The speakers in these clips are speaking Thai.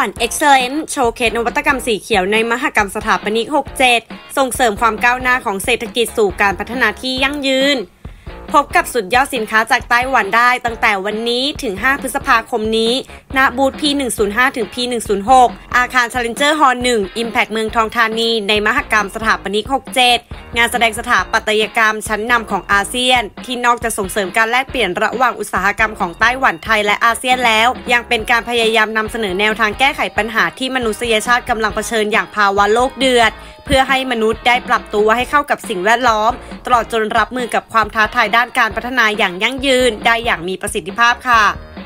วัน Excellence โชว์เคสนวัตกรรมสีเขียวในมหกรรมสถาปนิก 67 ส่งเสริมความก้าวหน้าของเศรษฐกิจสู่การพัฒนาที่ยั่งยืนพบกับสุดยอดสินค้าจากไต้หวันได้ตั้งแต่วันนี้ถึง 5 พฤษภาคมนี้ณบูธ P105 ถึง P106 อาคาร Challenger Hall 1 Impact เมืองทองธานีในมหกรรมสถาปนิก 67 งานแสดงสถาปัตยกรรมชั้นนำของอาเซียนที่นอกจากส่งเสริมการแลกเปลี่ยนระหว่างอุตสาหกรรมของไต้หวันไทยและอาเซียนแล้วยังเป็นการพยายามนำเสนอแนวทางแก้ไขปัญหาที่มนุษยชาติกำลังเผชิญอย่างภาวะโลกเดือดเพื่อให้มนุษย์ได้ปรับตัวให้เข้ากับสิ่งแวดล้อมตลอดจนรับมือกับความท้าทายด้านการพัฒนาอย่างยั่งยืนได้อย่างมีประสิทธิภาพค่ะ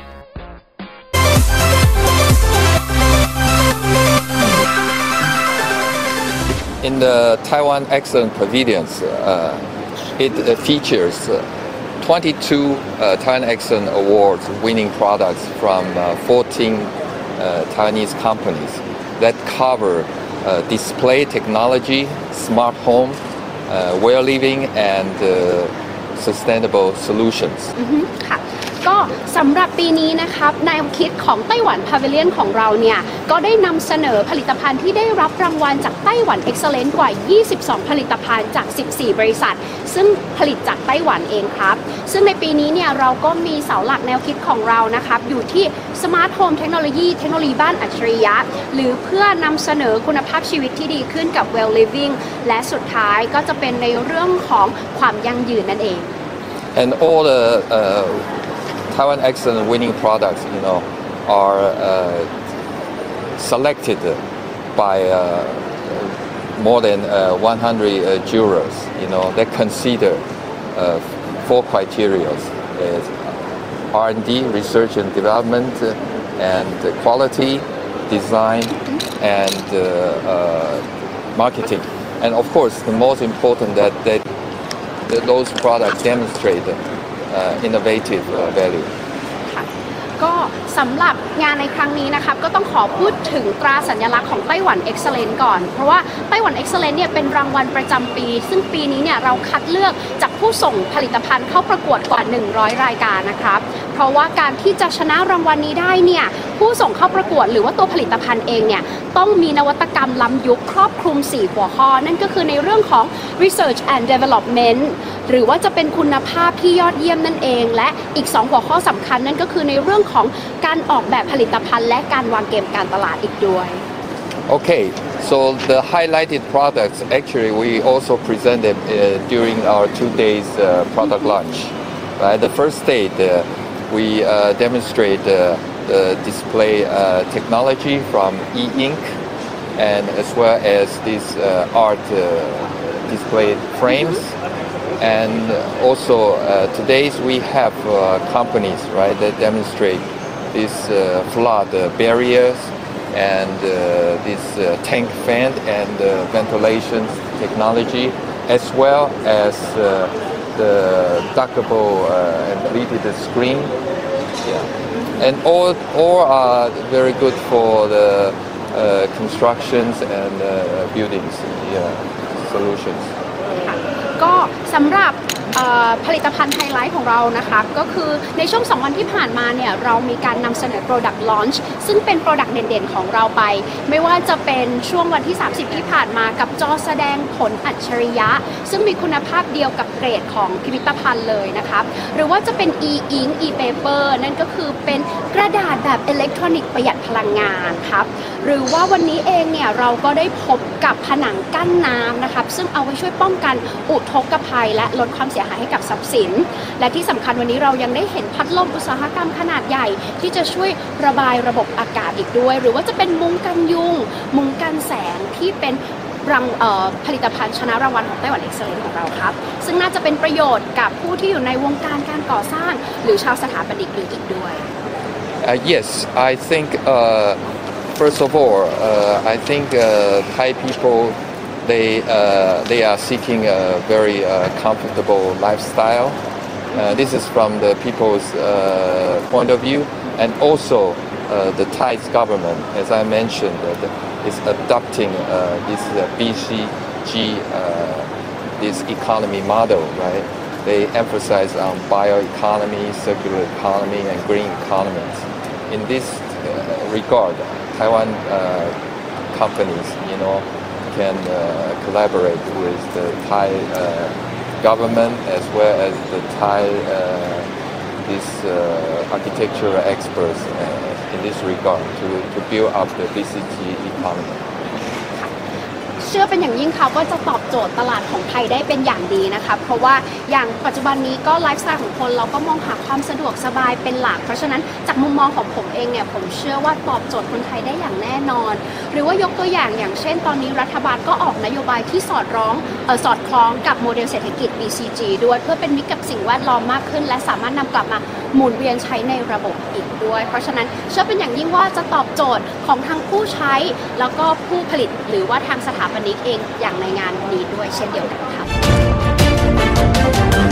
In the Taiwan Excellence Pavilions, it features 22 Taiwan Excellence Awards winning products from 14 Taiwanese companies that cover display technology, smart home, well living, and sustainable solutions. ค่ะก็สำหรับปีนี้นะครับแนวคิดของไต้หวันพาวิเลียนของเราเนี่ยก็ได้นำเสนอผลิตภัณฑ์ที่ได้รับรางวัลจากไต้หวัน Excellence กว่า 22 ผลิตภัณฑ์จาก 14 บริษัทซึ่งผลิตจากไต้หวันเองครับซึ่งในปีนี้เนี่ยเราก็มีเสาหลักแนวคิดของเรานะครับอยู่ที่ Smart Home Technology เทคโนโลยีบ้านอัจฉริยะหรือเพื่อนำเสนอคุณภาพชีวิตที่ดีขึ้นกับ Well Living และสุดท้ายก็จะเป็นในเรื่องของความยั่งยืนนั่นเอง And all the Taiwan Excellence winning products, are selected by more than 100 jurors, that consider 4 criteria: R&D, research and development, and quality, design, and marketing. And of course, the most important that those products demonstrate innovative value. ก็สำหรับงานในครั้งนี้นะครับก็ต้องขอพูดถึงตราสัญลักษณ์ของไต้หวัน Excellence ก่อนเพราะว่าไต้หวัน Excellence เนี่ยเป็นรางวัลประจำปีซึ่งปีนี้เนี่ยเราคัดเลือกจากผู้ส่งผลิตภัณฑ์เข้าประกวดกว่า100 รายการนะครับเพราะว่าการที่จะชนะรางวัลนี้ได้เนี่ยผู้ส่งเข้าประกวดหรือว่าตัวผลิตภัณฑ์เองเนี่ยต้องมีนวัตกรรมล้ำยุคครอบคลุม4หัวข้อนั่นก็คือในเรื่องของ research and development หรือว่าจะเป็นคุณภาพที่ยอดเยี่ยมนั่นเองและอีก2หัวข้อสำคัญนั่นก็คือในเรื่องของการออกแบบผลิตภัณฑ์และการวางเกมการตลาดอีกด้วย Okay, so the highlighted products actually we also presented during our 2 days product launch. Right, the first day we demonstrate the display technology from e-ink and as well as these art display frames. And also today we have companies, right, that demonstrate these flood barriers and this tank fan and ventilation technology, as well as the dockable and pleated screen. Yeah. And all are very good for the constructions and buildings solutions. ก็สำหรับผลิตภัณฑ์ไฮไลท์ของเรานะคะก็คือในช่วง2 วันที่ผ่านมาเนี่ยเรามีการนำเสนอ Product Launch ซึ่งเป็น Product เด่นๆของเราไปไม่ว่าจะเป็นช่วงวันที่30ที่ผ่านมากับจอแสดงผลอัจฉริยะซึ่งมีคุณภาพเดียวกับเกรดของพิพิธภัณฑ์เลยนะคะหรือว่าจะเป็น e-ink e-paper นั่นก็คือเป็นกระดาษแบบอิเล็กทรอนิกส์ประหยัดพลังงานครับหรือว่าวันนี้เองเนี่ยเราก็ได้พบกับผนังกั้นน้ำนะครับซึ่งเอาไว้ช่วยป้องกันอุทกภัยและลดความเสียหายให้กับทรัพย์สินและที่สำคัญวันนี้เรายังได้เห็นพัดลมอุตสาหกรรมขนาดใหญ่ที่จะช่วยระบายระบบอากาศอีกด้วยหรือว่าจะเป็นมุ้งกันยุงมุ้งกันแสงที่เป็นผลิตภัณฑ์ชนะรางวัลของไต้หวัน Excellence ของเราครับซึ่งน่าจะเป็นประโยชน์กับผู้ที่อยู่ในวงการการก่อสร้างหรือชาวสถาปนิกอีกด้วย Yes, I think first of all, I think Thai people they are seeking a very comfortable lifestyle. This is from the people's point of view, and also the Thai government, as I mentioned, is adopting this BCG, this economy model, right? They emphasize on bioeconomy, circular economy, and green economies. In this regard, Taiwan companies, can collaborate with the Thai government as well as the Thai these architectural experts in this regard to build up the BCG economy. เชื่อเป็นอย่างยิ่งค่ะว่าจะตอบโจทย์ตลาดของไทยได้เป็นอย่างดีนะคะเพราะว่าอย่างปัจจุบันนี้ก็ไลฟ์สไตล์ของคนเราก็มองหาความสะดวกสบายเป็นหลักเพราะฉะนั้นจากมุมมองของผมเองเนี่ยผมเชื่อว่าตอบโจทย์คนไทยได้อย่างแน่นอนหรือว่ายกตัวอย่างเช่นตอนนี้รัฐบาลก็ออกนโยบายที่สอดคล้องกับโมเดลเศรษฐกิจ BCG ด้วยเพื่อเป็นมิตรกับสิ่งแวดล้อมมากขึ้นและสามารถนำกลับมาหมุนเวียนใช้ในระบบอีกด้วยเพราะฉะนั้นเชื่อเป็นอย่างยิ่งว่าจะตอบโจทย์ของทั้งผู้ใช้แล้วก็ผู้ผลิตหรือว่าทางสถาปนิกเองอย่างในงานนี้ด้วยเช่นเดียวกันค่ะ